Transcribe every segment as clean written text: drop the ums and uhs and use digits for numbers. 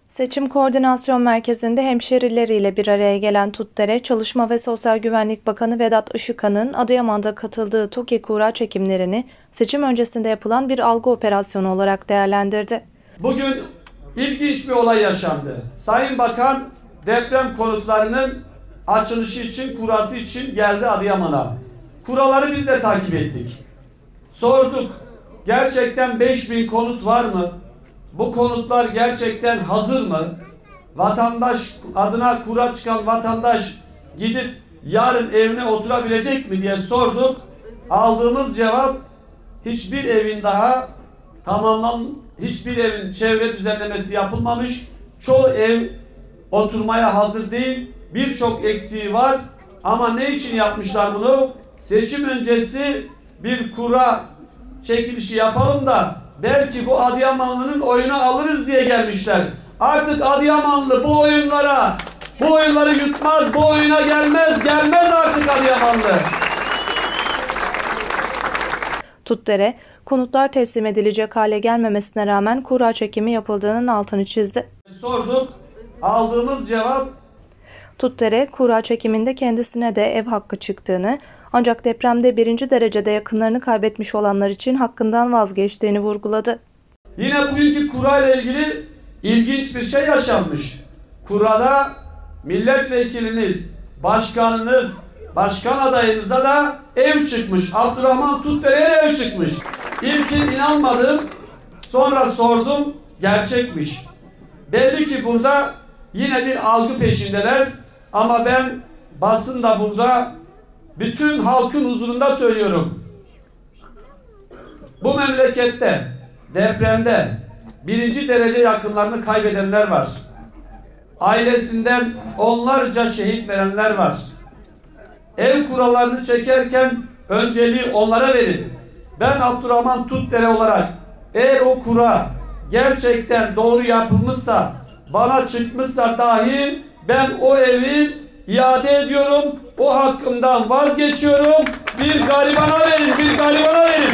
Seçim Koordinasyon Merkezi'nde hemşerileriyle bir araya gelen Tutdere, Çalışma ve Sosyal Güvenlik Bakanı Vedat Işıkhan'ın Adıyaman'da katıldığı TOKİ kura çekimlerini seçim öncesinde yapılan bir algı operasyonu olarak değerlendirdi. Bugün ilginç bir olay yaşandı. Sayın Bakan deprem konutlarının açılışı için, kurası için geldi Adıyaman'a. Kuraları biz de takip ettik. Sorduk, gerçekten 5000 konut var mı? Bu konutlar gerçekten hazır mı? Vatandaş, adına kura çıkan vatandaş gidip yarın evine oturabilecek mi diye sorduk. Aldığımız cevap, hiçbir evin daha hiçbir evin çevre düzenlemesi yapılmamış. Çoğu ev oturmaya hazır değil. Birçok eksiği var. Ama ne için yapmışlar bunu? Seçim öncesi bir kura çekilişi yapalım da belki bu Adıyamanlı'nın oyunu alırız diye gelmişler. Artık Adıyamanlı bu oyunları yutmaz, bu oyuna gelmez artık Adıyamanlı. Tutdere, konutlar teslim edilecek hale gelmemesine rağmen kura çekimi yapıldığının altını çizdi. Sorduk, aldığımız cevap... Tutdere, kura çekiminde kendisine de ev hakkı çıktığını, ancak depremde 1. derecede yakınlarını kaybetmiş olanlar için hakkından vazgeçtiğini vurguladı. Yine bugünkü kura ile ilgili ilginç bir şey yaşanmış. Kurada milletvekiliniz, başkanınız, başkan adayınıza da ev çıkmış. Abdurrahman Tutdere'ye ev çıkmış. İlkin inanmadım, sonra sordum, gerçekmiş. Belli ki burada yine bir algı peşindeler ama ben basında burada bütün halkın huzurunda söylüyorum. Bu memlekette depremde 1. derece yakınlarını kaybedenler var. Ailesinden onlarca şehit verenler var. Ev kuralarını çekerken önceliği onlara verin. Ben Abdurrahman Tutdere olarak eğer o kura gerçekten doğru yapılmışsa, bana çıkmışsa dahi ben o evi iade ediyorum. O hakkımdan vazgeçiyorum. Bir garibana verin.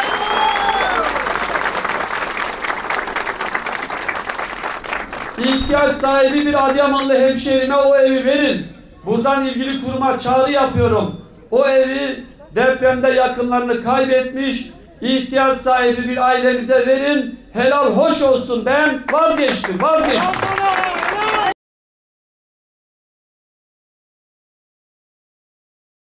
İhtiyaç sahibi bir Adıyamanlı hemşehrime o evi verin. Buradan ilgili kuruma çağrı yapıyorum. O evi depremde yakınlarını kaybetmiş, ihtiyaç sahibi bir ailemize verin. Helal hoş olsun. Ben vazgeçtim.